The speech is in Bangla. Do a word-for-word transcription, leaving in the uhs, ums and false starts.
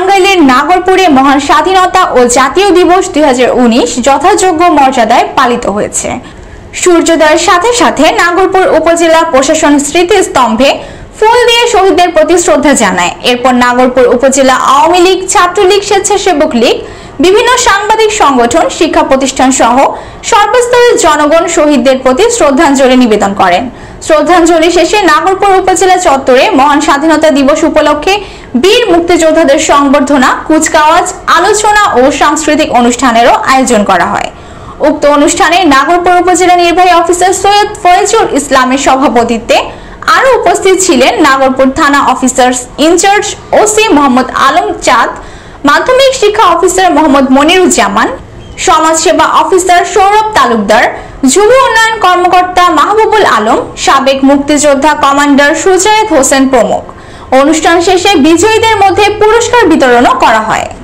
টাঙ্গাইলের নাগরপুরে মহান স্বাধীনতা ও জাতীয় দিবস দুই হাজার উনিশ যথাযোগ্য মর্যাদায় পালিত হয়েছে। সূর্যোদয়ের সাথে সাথে নাগরপুর উপজেলা প্রশাসন স্মৃতিস্তম্ভে ফুল দিয়ে শহীদদের প্রতি শ্রদ্ধা জানায়। এরপর নাগরপুর উপজেলা আওয়ামী লীগ, ছাত্রলীগ, স্বেচ্ছাসেবক লীগ, বিভিন্ন সাংবাদিক সংগঠন, শিক্ষা প্রতিষ্ঠান সহ সর্বস্তরের জনগণ শহীদদের প্রতি শ্রদ্ধাঞ্জলি নিবেদন করেন। শ্রদ্ধাঞ্জলি শেষে নাগরপুর উপজেলা চত্বরে মহান স্বাধীনতা দিবস উপলক্ষে বীর মুক্তিযোদ্ধাদের সংবর্ধনা, কুচকাওয়াজ, আলোচনা ও সাংস্কৃতিক অনুষ্ঠানেরও আয়োজন করা হয়। উক্ত অনুষ্ঠানে নাগরপুর উপজেলা নির্বাহী অফিসার সৈয়দ ফয়জুল ইসলামের সভাপতিত্বে আরো উপস্থিত ছিলেন নাগরপুর থানা officer in charge OC Mohammad Alam Chand, মাধ্যমিক শিক্ষা অফিসার মোহাম্মদ মনিরুজ্জামান, সমাজসেবা অফিসার সৌরভ তালুকদার, যুব উন্নয়ন কর্মকর্তা মাহবুবুল আলম, সাবেক মুক্তিযোদ্ধা কমান্ডার সুজায়েত হোসেন প্রমুখ। অনুষ্ঠান শেষে বিজয়ীদের মধ্যে পুরস্কার বিতরণও করা হয়।